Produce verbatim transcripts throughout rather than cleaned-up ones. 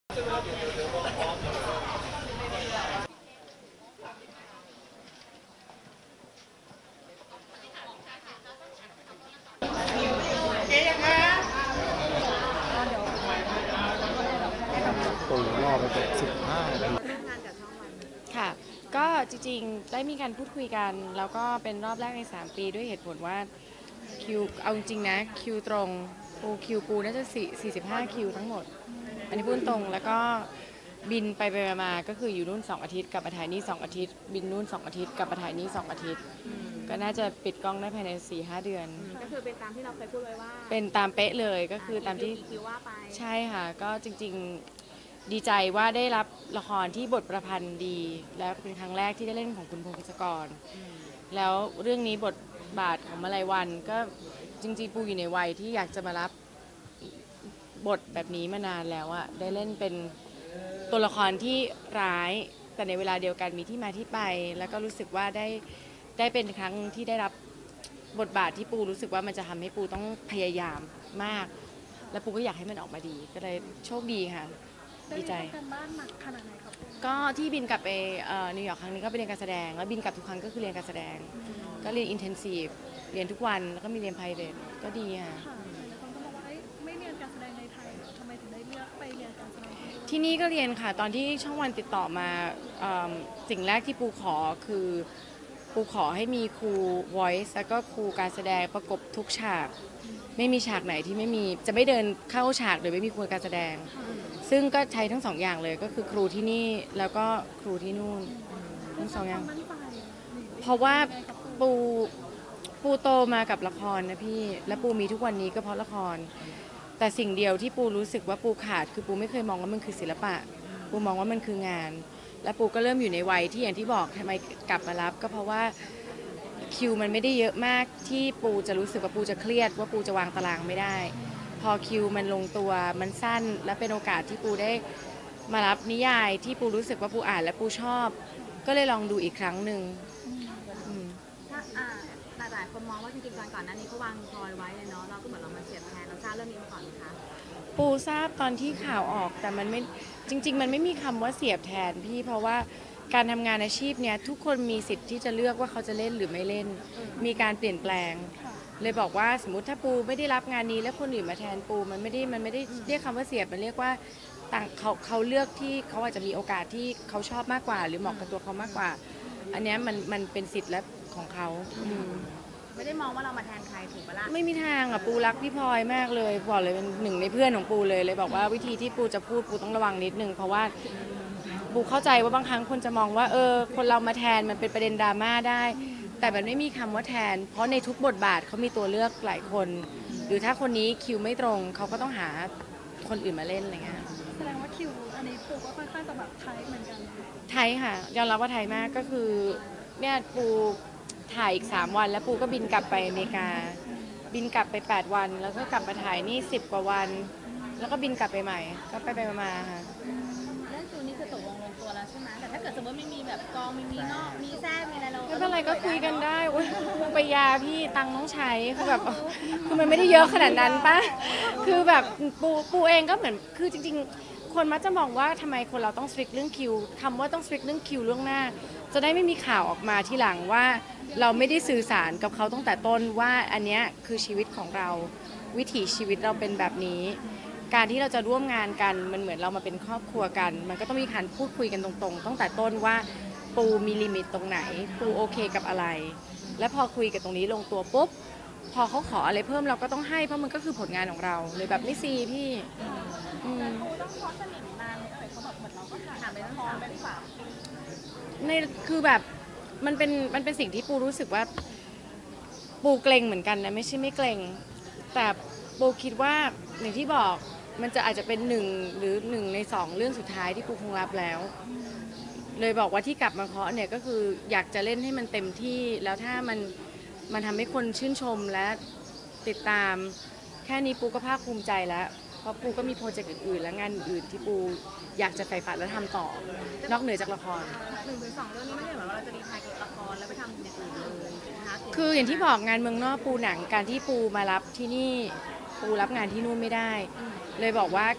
ปู่รอไปเกือบสิบห้าค่ะก็จริงๆได้มีการพูดคุยกันแล้วก็เป็นรอบแรกในสามปีด้วยเหตุผลว่าคิวเอาจริงนะคิวตรงปูคิวปูน่าจะสี่สิบห้าคิวทั้งหมดอันนี้พูดตรงแล้วก็บินไปไปมาก็คืออยู่นู่นสองอาทิตย์กลับมาถ่ายนี่สองอาทิตย์บินนู่นสองอาทิตย์กลับมาถ่ายนี่สองอาทิตย์ก็น่าจะปิดกล้องได้ภายใน สี่ห้า เดือนก็คือเป็นตามที่เราเคยพูดไว้ว่าเป็นตามเป๊ะเลยก็คือตามที่คิวว่าไปใช่ค่ะก็จริงๆดีใจว่าได้รับละครที่บทประพันธ์ดีและเป็นครั้งแรกที่ได้เล่นของคุณพงศกรแล้วเรื่องนี้บทบาทของมาลัยวันก็จริงๆปูอยู่ในวัยที่อยากจะมารับบทแบบนี้มานานแล้วอะได้เล่นเป็นตัวละครที่ร้ายแต่ในเวลาเดียวกันมีที่มาที่ไปแล้วก็รู้สึกว่าได้ได้เป็นครั้งที่ได้รับบทบาทที่ปูรู้สึกว่ามันจะทำให้ปูต้องพยายามมากและปูก็อยากให้มันออกมาดีก็เลยโชคดีค่ะดีใจการบ้านหนักขนาดไหนครับก็ที่บินกลับไปนิวยอร์กครั้งนี้ก็ไปเรียนการแสดงแล้วบินกลับทุกครั้งก็คือเรียนการแสดงก็เรียนอินเทนซีฟเรียนทุกวันแล้วก็มีเรียนไพรเวทก็ดีค่ะคนก็บอกว่าไม่เรียนการแสดงในไทยทำไมถึงได้เลือกไปเรียนการแสดงที่นี่ก็เรียนค่ะตอนที่ช่องวันติดต่อมาสิ่งแรกที่ปูขอคือปูขอให้มีครู voice แล้วก็ครูการแสดงประกบทุกฉากไม่มีฉากไหนที่ไม่มีจะไม่เดินเข้าฉากโดยไม่มีครูการแสดงซึ่งก็ใช้ทั้งสองอย่างเลยก็คือครูที่นี่แล้วก็ครูที่นู่นทั้งสองอย่างเพราะว่าปูปูโตมากับละครนะพี่และปูมีทุกวันนี้ก็เพราะละครแต่สิ่งเดียวที่ปูรู้สึกว่าปูขาดคือปูไม่เคยมองว่ามันคือศิลปะปูมองว่ามันคืองานและปูก็เริ่มอยู่ในวัยที่อย่างที่บอกทำไมกลับมารับก็เพราะว่าคิวมันไม่ได้เยอะมากที่ปูจะรู้สึกว่าปูจะเครียดว่าปูจะวางตารางไม่ได้พอคิวมันลงตัวมันสั้นและเป็นโอกาสที่ปูได้มารับนิยายที่ปูรู้สึกว่าปูอ่านและปูชอบก็เลยลองดูอีกครั้งหนึ่งถ้าหลายๆคนมองว่าจริงๆตอนก่อนหน้านี้เขาวางพลอยไว้เลยเนาะเราก็เหมือนเรามาเสียบแทนเราทราบเรื่องนี้มาก่อนไหมคะปูทราบตอนที่ข่าวออกแต่มันไม่จริงๆมันไม่มีคำว่าเสียบแทนพี่เพราะว่าการทำงานอาชีพเนี้ยทุกคนมีสิทธิ์ที่จะเลือกว่าเขาจะเล่นหรือไม่เล่นมีการเปลี่ยนแปลงเลยบอกว่าสมมติถ้าปูไม่ได้รับงานนี้แล้วคนอื่นมาแทนปูมันไม่ได้มันไม่ได้เรียกคำว่าเสียบมันเรียกว่าต่างเขาเขาเลือกที่เขาอาจจะมีโอกาสที่เขาชอบมากกว่าหรือเหมาะกับตัวเขามากกว่าอันนี้มันมันเป็นสิทธิ์และของเขาไม่ได้มองว่าเรามาแทนใครถูกปะล่ะไม่มีทางอ่ะปูรักพี่พลอยมากเลยบอกเลยเป็นหนึ่งในเพื่อนของปูเลยเลยบอกว่าวิธีที่ปูจะพูดปูต้องระวังนิดนึงเพราะว่าปูเข้าใจว่าบางครั้งคนจะมองว่าเออคนเรามาแทนมันเป็นประเด็นดราม่าได้แต่มันไม่มีคำว่าแทนเพราะในทุกบทบาทเขามีตัวเลือกหลายคนหรือถ้าคนนี้คิวไม่ตรงเขาก็ต้องหาคนอื่นมาเล่นอะไรเงี้ยแสดงว่าคิวอันนี้ปูก็ค่อนข้างจะแบบไทยเหมือนกันไทยค่ะยอมรับว่าไทยมากก็คือเนี่ยปูถ่ายอีกสามวันแล้วปูก็บินกลับไปอเมริกาบินกลับไปแปดวันแล้วก็กลับมาถ่ายนี่สิบกว่าวันแล้วก็บินกลับไปใหม่ก็ไปไปมาค่ะเรื่องคิวนี่คือตกลงลงตัวแล้วใช่ไหมแต่ถ้าเกิดสมมติไม่มีแบบกองไม่มีนอกมีแทรกมีอะไรเราไม่เป็นไรก็คุยกันได้โอ้ยไปยาพี่ตังต้องใช้คือแบบคือมันไม่ได้เยอะขนาดนั้นปะคือแบบปูปูเองก็เหมือนคือจริงๆคนมักจะมองว่าทำไมคนเราต้องสตริกเรื่องคิวคำว่าต้องสตริกเรื่องคิวล่วงหน้าจะได้ไม่มีข่าวออกมาทีหลังว่าเราไม่ได้สื่อสารกับเขาตั้งแต่ต้นว่าอันนี้คือชีวิตของเราวิถีชีวิตเราเป็นแบบนี้การที่เราจะร่วมงานกันมันเหมือนเรามาเป็นครอบครัวกันมันก็ต้องมีการพูดคุยกันตรงๆตั้งแต่ต้นว่าปูมีลิมิตตรงไหนปูโอเคกับอะไรและพอคุยกันตรงนี้ลงตัวปุ๊บพอเขาขออะไรเพิ่มเราก็ต้องให้เพราะมันก็คือผลงานของเราเลยแบบไม่ซีพี่ปูต้องคอสนิทนานเลยเขาแบบเหมือนเราก็ถามไปทั้งคอไปที่ฝาในคือแบบมันเป็นมันเป็นสิ่งที่ปูรู้สึกว่าปูเกรงเหมือนกันนะไม่ใช่ไม่เกรงแต่ปูคิดว่าอย่างที่บอกมันจะอาจจะเป็นหนึ่งหรือหนึ่งในสองเรื่องสุดท้ายที่ปูคงรับแล้วเลยบอกว่าที่กลับมาเคาะเนี่ยก็คืออยากจะเล่นให้มันเต็มที่แล้วถ้ามันมันทำให้คนชื่นชมและติดตามแค่นี้ปูก็ภาคภูมิใจแล้วเพราะปูก็มีโปรเจกต์อื่นๆและงานอื่นที่ปูอยากจะใฝ่ฝันและทำต่อนอกเหนือจากละครหนึ่งหรือสองเรื่องนี้ไม่ได้หมายว่าเราจะดีไทยกับละครแล้วไปทำอย่างอื่นเลยคืออย่างที่บอกงานเมืองนอกปูหนังการที่ปูมารับที่นี่ปูรับงานที่นู่นไม่ได้เลยบอกว่าปู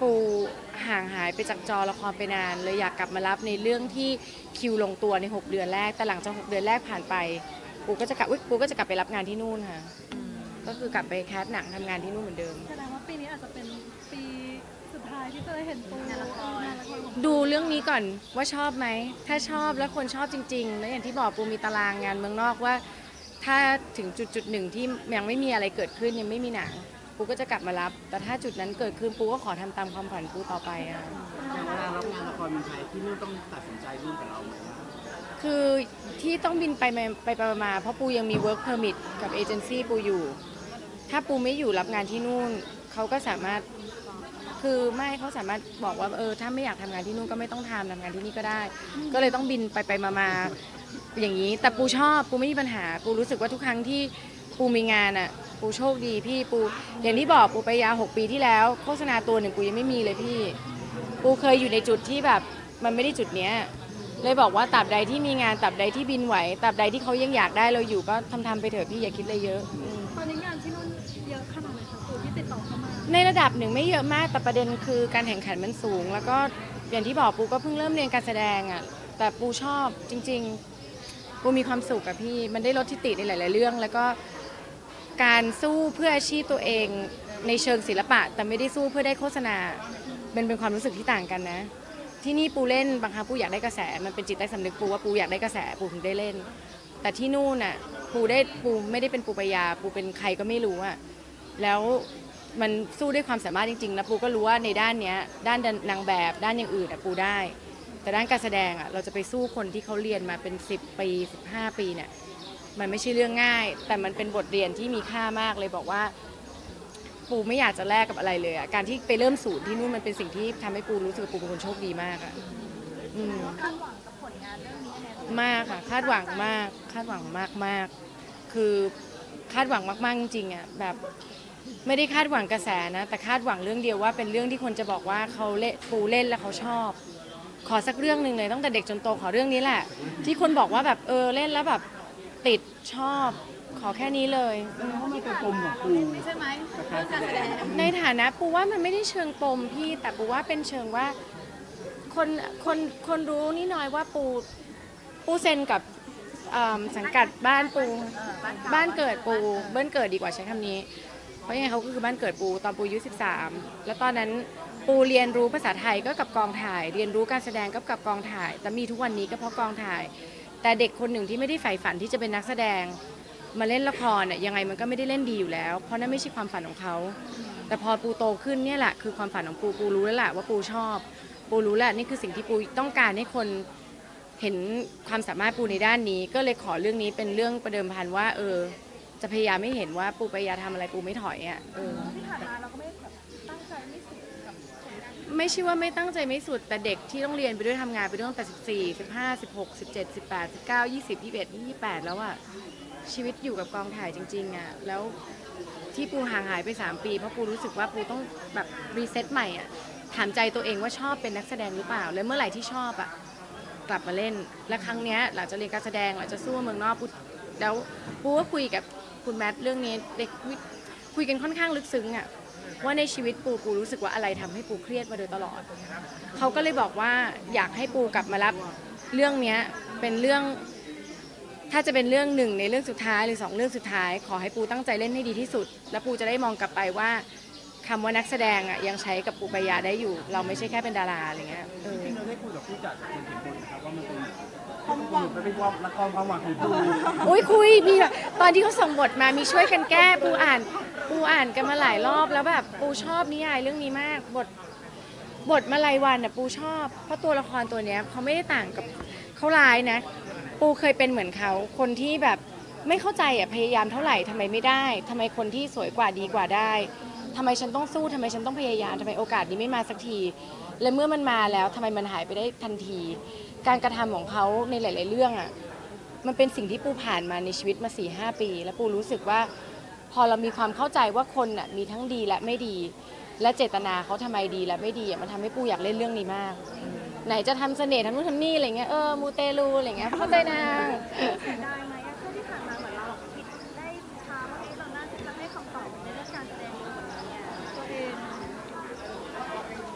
ปูห่างหายไปจากจอละครไปนานเลยอยากกลับมารับในเรื่องที่คิวลงตัวในหกเดือนแรกแต่หลังจากหกเดือนแรกผ่านไปปูก็จะกลับอุ๊ยปูก็จะกลับไปรับงานที่นู่นค่ะก็คือกลับไปแคสหนังทำงานที่นู่นเหมือนเดิมแสดงว่าปีนี้อาจจะเป็นปีสุดท้ายที่จะได้เห็นปูงานละครดูเรื่องนี้ก่อนว่าชอบไหมถ้าชอบแล้วคนชอบจริงๆแล้วอย่างที่บอกปูมีตารางงานเมืองนอกว่าถ้าถึงจุดจุดหนึ่งที่ยังไม่มีอะไรเกิดขึ้นยังไม่มีหนังปูก็จะกลับมารับแต่ถ้าจุดนั้นเกิดขึ้นปูก็ขอทำตามความฝันปูต่อไปอ่ะอย่างเวลารับงานละครเมืองไทยที่นู่นต้องตัดสินใจร่วมกับเราไหมคือที่ต้องบินไปมาไปมาเพราะปูยังมี work permit กับเอเจนซี่ปูอยู่ถ้าปูไม่อยู่รับงานที่นู่นเขาก็สามารถคือไม่เขาสามารถบอกว่าเออถ้าไม่อยากทำงานที่นู่นก็ไม่ต้องทำทำงานที่นี่ก็ได้ก็เลยต้องบินไปไปมามาอย่างนี้แต่ปูชอบปูไม่มีปัญหาปูรู้สึกว่าทุกครั้งที่ปูมีงานอ่ะปูโชคดีพี่ปูอย่างที่บอกปูไปยาหกปีที่แล้วโฆษณาตัวหนึ่งปูยังไม่มีเลยพี่ปูเคยอยู่ในจุดที่แบบมันไม่ได้จุดเนี้ยเลยบอกว่าตราบใดที่มีงานตราบใดที่บินไหวตราบใดที่เขายังอยากได้เราอยู่ก็ทำทำไปเถอะพี่อย่าคิดอะไรเยอะตอนนี้งานที่นู่นเยอะขนาดไหนคะปูที่ติดต่อเข้ามาในระดับหนึ่งไม่เยอะมากแต่ประเด็นคือการแข่งขันมันสูงแล้วก็อย่างที่บอกปูก็เพิ่งเริ่มเรียนการแสดงอ่ะแต่ปูชอบจริงๆปูมีความสุขกับพี่มันได้ลดทิฐิในหลายๆเรื่องแล้วก็การสู้เพื่ออาชีพตัวเองในเชิงศิลปะแต่ไม่ได้สู้เพื่อได้โฆษณามันเป็นความรู้สึกที่ต่างกันนะที่นี่ปูเล่นบางครั้งปูอยากได้กระแสมันเป็นจิตใต้สำนึกปูว่าปูอยากได้กระแสปูถึงได้เล่นแต่ที่นู่นน่ะปูได้ปูไม่ได้เป็นปูปยาปูเป็นใครก็ไม่รู้อะแล้วมันสู้ด้วยความสามารถจริงๆนะปูก็รู้ว่าในด้านเนี้ยด้านนางแบบด้านอย่างอื่นอะปูได้แต่ด้านการแสดงอะเราจะไปสู้คนที่เขาเรียนมาเป็นสิบปีสิบห้าปีเนี่ยมันไม่ใช่เรื่องง่ายแต่มันเป็นบทเรียนที่มีค่ามากเลยบอกว่าปูไม่อยากจะแลกกับอะไรเลยอะการที่ไปเริ่มศูนย์ที่นู่นมันเป็นสิ่งที่ทำให้ปูรู้สึกปูเป็นคนโชคดีมากอะอืมคาดหวังกับผลงานเรื่องนี้เนี่ยมากค่ะคาดหวังมากคาดหวังมากมากคือคาดหวังมากๆจริงๆอะแบบไม่ได้คาดหวังกระแสนะแต่คาดหวังเรื่องเดียวว่าเป็นเรื่องที่คนจะบอกว่าเขาเล่นปูเล่นแล้วเขาชอบขอสักเรื่องหนึ่งเลยตั้งแต่เด็กจนโตขอเรื่องนี้แหละที่คนบอกว่าแบบเออเล่นแล้วแบบติดชอบขอแค่นี้เลยเพราะมันเป็นปมของปูใช่ไหมเรื่องการแสดงในฐานะปูว่ามันไม่ได้เชิงปมพี่แต่ปูว่าเป็นเชิงว่าคนคนคนรู้นี่น้อยว่าปูปูเซ็นกับสังกัดบ้านปูบ้านเกิดปูบ้านเกิดดีกว่าใช้คำนี้เพราะยังไงเขาก็คือบ้านเกิดปูตอนปูอายุสิบสามแล้วตอนนั้นปูเรียนรู้ภาษาไทยก็กับกองถ่ายเรียนรู้การแสดงก็กับกองถ่ายแต่มีทุกวันนี้ก็เพราะกองถ่ายแต่เด็กคนหนึ่งที่ไม่ได้ใฝ่ฝันที่จะเป็นนักแสดงมาเล่นละครเนี่ยยังไงมันก็ไม่ได้เล่นดีอยู่แล้วเพราะนั่นไม่ใช่ความฝันของเขาแต่พอปูโตขึ้นเนี่ยแหละคือความฝันของปูปูรู้แล้วแหละว่าปูชอบปูรู้แล้วนี่คือสิ่งที่ปูต้องการให้คนเห็นความสามารถปูในด้านนี้ก็เลยขอเรื่องนี้เป็นเรื่องประเดิมพันว่าเออจะพยายามไม่เห็นว่าปูปยาทำอะไรปูไม่ถอยอ่ะเออที่ผ่านมาเราก็ไม่แบบตั้งใจไม่สุดกับผลงานไม่ใช่ว่าไม่ตั้งใจไม่สุดแต่เด็กที่ต้องเรียนไปด้วยทำงานไปด้วยตั้งแต่สิบสี่ สิบห้า สิบหก สิบเจ็ด สิบแปด สิบเก้า ยี่สิบ ยี่สิบเอ็ด ยี่สิบแปดแล้วอ่ะชีวิตอยู่กับกองถ่ายจริงๆอ่ะแล้วที่ปูห่างหายไปสามปีเพราะปูรู้สึกว่าปูต้องแบบรีเซ็ตใหม่อ่ะถามใจตัวเองว่าชอบเป็นนักแสดงหรือเปล่าแล้วเมื่อไหร่ที่ชอบอ่ะกลับมาเล่นและครั้งนี้หลังจากเรียนการแสดงหลังจากสู้เมืองนอกปูแล้วปูก็คุยกับคุณแมทเรื่องนี้เด็กคุยกันค่อนข้างลึกซึ้งอ่ะว่าในชีวิตปูปูรู้สึกว่าอะไรทำให้ปูเครียดมาโดยตลอดเขาก็เลยบอกว่าอยากให้ปูกลับมารับเรื่องนี้เป็นเรื่องถ้าจะเป็นเรื่องหนึ่งในเรื่องสุดท้ายหรือสองเรื่องสุดท้ายขอให้ปูตั้งใจเล่นให้ดีที่สุดแล้วปูจะได้มองกลับไปว่าคำว่านักแสดงอ่ะยังใช้กับปูปยาได้อยู่เราไม่ใช่แค่เป็นดาราอะไรเงี้ยจริงๆเราได้คุยกับผู้จัดคนเขียนบทนะครับว่ามันเป็นความหวังมันเป็นความละครความหวังของปูอุ้ยคุยมีแบบตอนที่เขาส่งบทมามีช่วยกันแก้ปูอ่านปูอ่านกันมาหลายรอบแล้วแบบปูชอบนิยายเรื่องนี้มากบทบทมาลายวันอ่ะปูชอบเพราะตัวละครตัวเนี้ยเขาไม่ได้ต่างกับเขาร้ายนะปูเคยเป็นเหมือนเขาคนที่แบบไม่เข้าใจอ่ะพยายามเท่าไหร่ทำไมไม่ได้ทำไมคนที่สวยกว่าดีกว่าได้ทำไมฉันต้องสู้ทำไมฉันต้องพยายามทำไมโอกาสนี้ไม่มาสักทีและเมื่อมันมาแล้วทำไมมันหายไปได้ทันทีการกระทำของเขาในหลายๆเรื่องอ่ะมันเป็นสิ่งที่ปูผ่านมาในชีวิตมา สี่ห้า ปีแล้วปูรู้สึกว่าพอเรามีความเข้าใจว่าคนอ่ะมีทั้งดีและไม่ดีและเจตนาเขาทำไมดีและไม่ดีมันทำให้ปูอยากเล่นเรื่องนี้มากไหนจะทำเสน่ห์ทำนู่นทำนี่อะไรเงี้ยเออมูเตลูอะไรเงี้ยเข้าใจนางได้ไหมช่วงที่ผ่านมาเหมือนเราคิดได้ช้าว่าเราน่าจะให้คำตอบในเรื่องการแสดงตัวเอง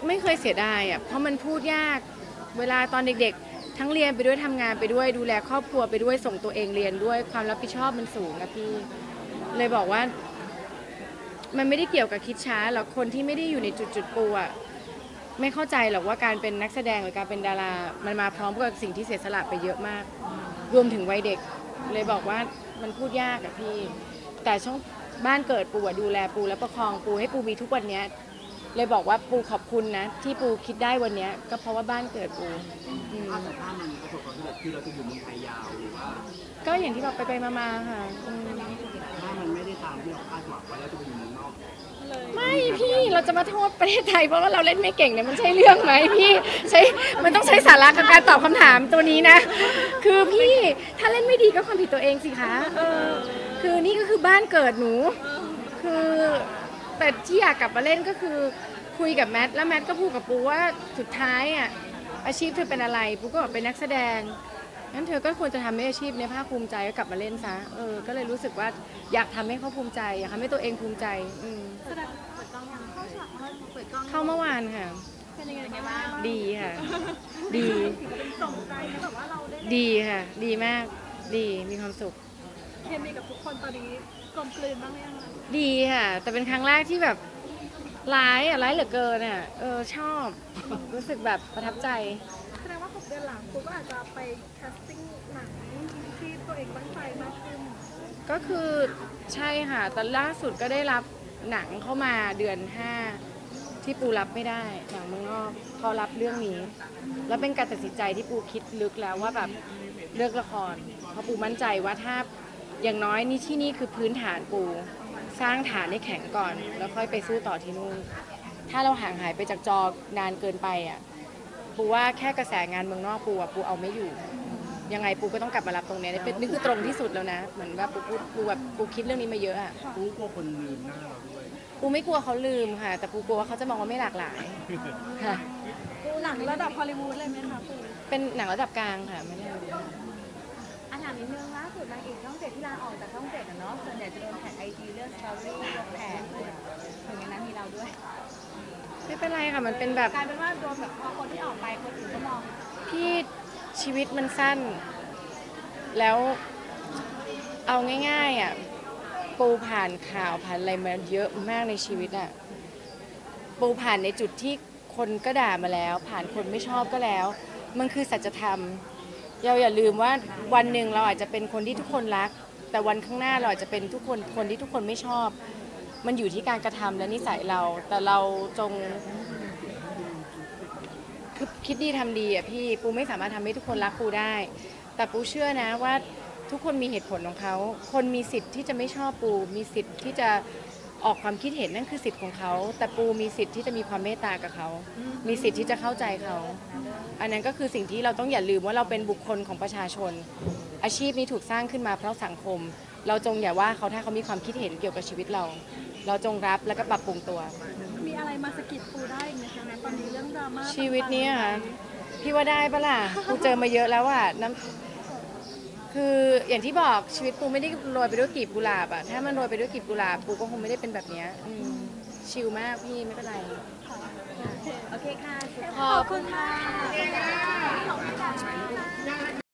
ไม่เคยเสียดายอ่ะเพราะมันพูดยากเวลาตอนเด็กๆ ทั้งเรียนไปด้วยทำงานไปด้วยดูแลครอบครัวไปด้วยส่งตัวเองเรียนด้วยความรับผิดชอบมันสูงอะพี่เลยบอกว่ามันไม่ได้เกี่ยวกับคิดช้าหรอกคนที่ไม่ได้อยู่ในจุดจุดปูอะไม่เข้าใจหรอกว่าการเป็นนักแสดงหรือการเป็นดารามันมาพร้อมกับสิ่งที่เสียสละไปเยอะมากรวมถึงวัยเด็กเลยบอกว่ามันพูดยากอะพี่แต่ช่องบ้านเกิดปูอะดูแลปูและประคองปูให้ปูมีทุกวันนี้เลยบอกว่าปูขอบคุณนะที่ปูคิดได้วันนี้ก็เพราะว่าบ้านเกิดปูอืมถ้าแต่ถ้ามันประสบความสำเร็จคือเราจะอยู่เมืองไทยยาวหรือว่าก็อย่างที่บอกไปไปมาๆค่ะอืมถ้ามันไม่ได้ตามที่เราคาดหวังไว้แล้วจะไปอยู่เมืองนอกไม่พี่เราจะมาโทษประเทศไทยเพราะว่าเราเล่นไม่เก่งเนี่ยมันใช่เรื่องไหมพี่ใช้มันต้องใช้สาระกับการตอบคำถามตัวนี้นะ คือพี่ถ้าเล่นไม่ดีก็ความผิดตัวเองสิคะเออคือนี่ก็คือบ้านเกิดหนู คือแต่ที่อยากกลับมาเล่นก็คือคุยกับแมทแล้วแมทก็พูดกับปูว่าสุดท้ายอ่ะอาชีพเธอเป็นอะไรปูก็บอกเป็นนักแสดงงั้นเธอก็ควรจะทำให้อาชีพเนี้ยภาคภูมิใจก็กลับมาเล่นซะเออก็เลยรู้สึกว่าอยากทำให้เขาภูมิใจอยากทำให้ตัวเองภูมิใจอืมแสดงเปิดกล้องยังเข้าฉากเปิดกล้องเข้าเมื่อวานค่ะเป็นยังไงเป็นไงบ้าบ้าง งดีค่ะ ดีเป็นส่งใจนะแบบว่าเราได้ดีค่ะ ดีมากดีมีความสุขเคมีกับทุกคนตอนนี้กลมกลืนบ้างหรือยังคะดีค่ะ แต่เป็นครั้งแรกที่แบบร้ายอ่ะร้ายเหลือเกินอ่ะเออชอบ รู้สึกแบบประทับใจแสดงว่าหกเดือนหลังคุณก็อาจจะไปแคสติ้งหนังที่ตัวเองตั้งใจมากขึ้นก็คือใช่ค่ะแต่ล่าสุดก็ได้รับหนังเข้ามาเดือนห้าที่ปูรับไม่ได้หนังเมืองนอกพอรับเรื่องนี้ แล้วเป็นการตัดสินใจที่ปูคิดลึกแล้วว่าแบบเลือกละครเพราะปูมั่นใจว่าถ้าอย่างน้อยนี่ที่นี่คือพื้นฐานปูสร้างฐานให้แข็งก่อน แล้วค่อยไปสู้ต่อที่นู่นถ้าเราห่างหายไปจากจอนานเกินไปอ่ะปูว่าแค่กระแสงานเมืองนอกปูอ่ะปูเอาไม่อยู่ยังไงปูก็ต้องกลับมารับตรงนี้เป็นนี่คือตรงที่สุดแล้วนะเหมือนว่าปูปูปูแบบปูคิดเรื่องนี้มาเยอะอ่ะปูกลัวคนลืมหน้าเราด้วยปูไม่กลัวเขาลืมค่ะ แต่ปูกลัวว่าเขาจะมองว่าไม่หลากหลายค่ะหนังระดับฮอลลีวูดเลยไหมคะคุณเป็นหนังระดับกลางค่ะไม่ได้อันถามนิดนึงล่าสุดนางเอกช่องเจ็ดที่ลาออกจากช่องเจ็ดอะเนาะส่วนใหญ่จะโดนแท็กไอจีเรื่องสตอรี่ลงแท็กเลยอะถึงอย่างนั้นมีเราด้วยไม่เป็นไรค่ะมันเป็นแบบกลายเป็นว่าโดนแบบพอคนที่ออกไปคนอื่นก็มองพี่ชีวิตมันสั้น แล้วเอาง่ายๆอ่ะปูผ่านข่าวผ่านอะไรมาเยอะมากในชีวิตอ่ะปูผ่านในจุดที่คนก็ด่ามาแล้ว ผ่านคนไม่ชอบก็แล้ว มันคือสัจธรรมเราอย่าลืมว่าวันหนึ่งเราอาจจะเป็นคนที่ทุกคนรัก แต่วันข้างหน้าเราอาจจะเป็นทุกคนคนที่ทุกคนไม่ชอบ มันอยู่ที่การกระทำและนิสัยเรา แต่เราจงคือคิดดีทำดีอ่ะพี่ปูไม่สามารถทำให้ทุกคนรักปูได้ แต่ปูเชื่อนะว่าทุกคนมีเหตุผลของเขาคนมีสิทธิ์ที่จะไม่ชอบปูมีสิทธิ์ที่จะออกความคิดเห็นนั่นคือสิทธิ์ของเขาแต่ปูมีสิทธิ์ที่จะมีความเมตตากับเขา มีสิทธิ์ที่จะเข้าใจเขา อันนั้นก็คือสิ่งที่เราต้องอย่าลืมว่าเราเป็นบุคคลของประชาชน อาชีพนี้ถูกสร้างขึ้นมาเพราะสังคม เราจงอย่าว่าเขาถ้าเขามีความคิดเห็นเกี่ยวกับชีวิตเรา เราจงรับแล้วก็ปรับปรุงตัวมีอะไรมาสะกิดปูได้อีกไหมคะตอนนี้เรื่องดราม่าชีวิตนี้อะค่ะพี่ว่าได้ปะล่ะปูเจอมาเยอะแล้วอะน้ำคืออย่างที่บอกชีวิตปูไม่ได้โรยไปด้วยกลีบกุหลาบอะถ้ามันโรยไปด้วยกลีบกุหลาบปูก็คงไม่ได้เป็นแบบเนี้ยอืมชิลมากพี่ไม่เป็นไรโอเคค่ะขอบคุณค่ะขอบคุณค่ะ